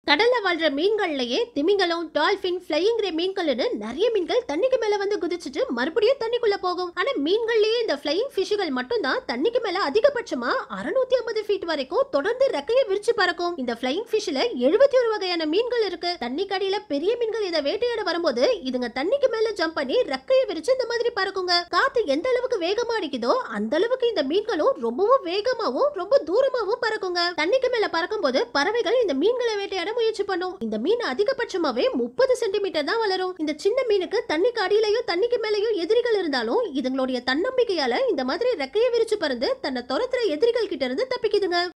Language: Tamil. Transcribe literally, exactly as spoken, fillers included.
கடல்ல வாழ்ற மீன்கள்லயே திமிங்கலம், டால்பின், ஃப்ளையிங் ரே மீன்கள்னு நிறைய மீன்கள் தண்ணிக்கு மேல வந்து குதிச்சுட்டு மறுபடியும் தண்ணிக்குள்ள போகும். ஆனா மீன்கள்லயே இந்த ஃப்ளையிங் ஃபிஷ்கள் மட்டும் தான் தண்ணிக்கு மேல அதிகபட்சமா அறுநூத்தி ஐம்பது ஃபீட் வரைக்கும் தொடர்ந்து ரெக்கையை விரிச்சு பறக்கும். இந்த ஃப்ளையிங் ஃபிஷ்ல எழுபத்தி ஒரு வகையான மீன்கள் இருக்கு. தண்ணிக்கு அடியில பெரிய மீன்கள் இதை வேட்டையாட வரும்போது இதுங்க தண்ணிக்கு மேல ஜம்ப் பண்ணி ரெக்கையை விரிச்சு இந்த மாதிரி பறக்குங்க. காத்து எந்த அளவுக்கு வேகமா அடிக்குதோ அந்த அளவுக்கு இந்த மீன்களும் ரொம்பவும் வேகமாவும் ரொம்ப தூரமாவும் பறக்குங்க. தண்ணிக்கு மேல பறக்கும் போது பறவைகள் இந்த மீன்களை வேட்டையாட முயற்சி பண்ணும். இந்த மீன் அதிகபட்சமாவே முப்பது சென்டிமீட்டர் தான் வளரும். இந்த சின்ன மீனுக்கு தண்ணிக்கு அடியிலையும் தண்ணிக்கு மேலையும் எதிரிகள் இருந்தாலும் இதுங்களுடைய தன்னம்பிக்கையால இந்த மாதிரி ரெக்கையை விரிச்சு பறந்து தன்னை துரத்துற எதிரிகள் கிட்ட இருந்து தப்பிக்குதுங்க.